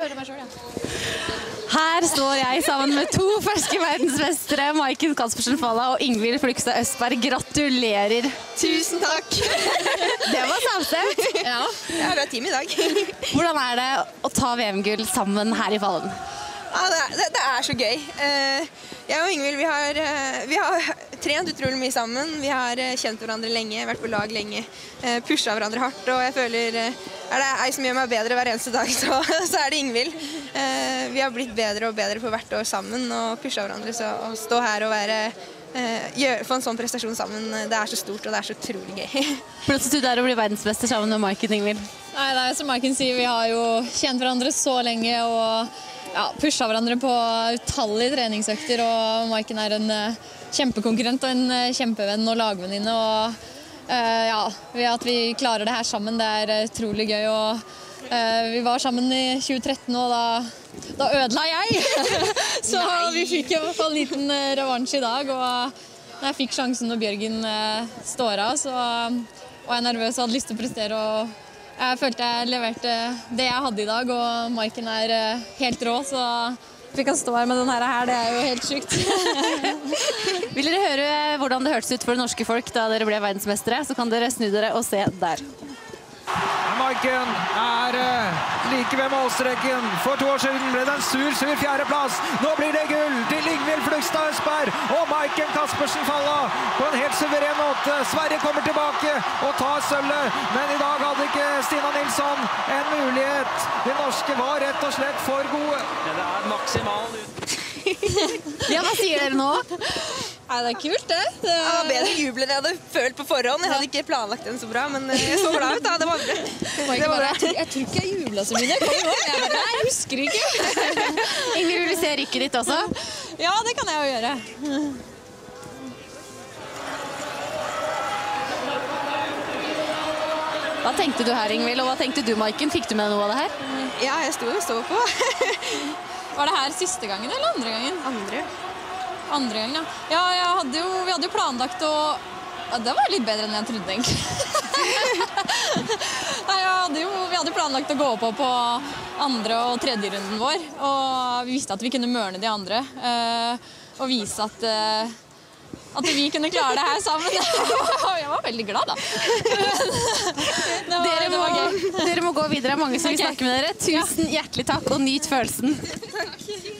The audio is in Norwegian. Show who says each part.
Speaker 1: Her står jeg sammen med to ferske verdensmestere, Maiken Caspersen Falla og Ingvild Flugstad Østberg. Gratulerer!
Speaker 2: Tusen takk!
Speaker 1: Det var samstemt.
Speaker 2: Ja, vi har team i dag.
Speaker 1: Hvordan er det å ta VM-gull sammen her i Fallen?
Speaker 2: Ja, det er så gøy. Jeg og Ingvild, vi har trent utrolig mye sammen. Vi har kjent hverandre lenge, vært på lag lenge, pushet hverandre hardt. Og jeg føler, er det ei som gjør meg bedre hver eneste dag, så er det Ingvild. Vi har blitt bedre og bedre på hvert år sammen og pushet hverandre. Så å stå her og få en sånn prestasjon sammen, det er så stort og det er så utrolig gøy.
Speaker 1: Hvordan synes du det er å bli verdensmester sammen med Maiken, Ingvild?
Speaker 3: Nei, det er som Maiken sier, vi har jo kjent hverandre så lenge og pushet hverandre på utallige treningsøkter, og Maiken er en kjempekonkurrent og en kjempevenn og lagvenninne, og at vi klarer det her sammen, det er utrolig gøy. Og vi var sammen i 2013, og da ødela jeg, så vi fikk i hvert fall en liten revansj i dag, og jeg fikk sjansen når Bjørgen står av, så var jeg nervøs og hadde lyst til å prestere, og jeg følte jeg leverte det jeg hadde i dag, og Maiken er helt rå, så vi kan stå her med denne her, det er jo helt sykt.
Speaker 1: Vil dere høre hvordan det hørtes ut for det norske folk da dere ble verdensmestere, så kan dere snu dere og se der.
Speaker 4: Maiken er like ved målstreken. For 2 år siden ble det en sur fjerdeplass. Nå blir det gull til Ingvild Flugstad Østberg og Maiken Caspersen Falla på en helt suveren måte. Sverige kommer tilbake og tar sølvet, men i dag hadde ikke Stina Nilsson en mulighet. De norske var rett og slett for gode.
Speaker 5: Ja, det er maksimal
Speaker 1: Ja, hva sier dere nå?
Speaker 3: Nei, det er kult det.
Speaker 2: Det var bedre jubel enn jeg hadde følt på forhånd. Jeg hadde ikke planlagt den så bra, men jeg så glad ut da. Det var bra.
Speaker 3: Jeg tror ikke jeg jublet så mye. Jeg husker ikke.
Speaker 1: Ingvild, vil du se rykket ditt også?
Speaker 3: Ja, det kan jeg jo gjøre.
Speaker 1: Hva tenkte du her, Ingvild, og hva tenkte du, Maiken? Fikk du med noe av det her?
Speaker 2: Ja, jeg sto og så på.
Speaker 3: Var det her siste gangen eller andre gangen? Andre gangen, ja. Ja, vi hadde jo planlagt å... Ja, det var litt bedre enn jeg trodde, egentlig. Nei, vi hadde planlagt å gå på andre- og tredje runden vår, og vi visste at vi kunne mørne de andre, og vise at vi kunne klare det her sammen. Jeg var veldig glad, da.
Speaker 1: Dere må gå videre, mange som vil snakke med dere. Tusen hjertelig takk, og nyt følelsen.
Speaker 2: Takk.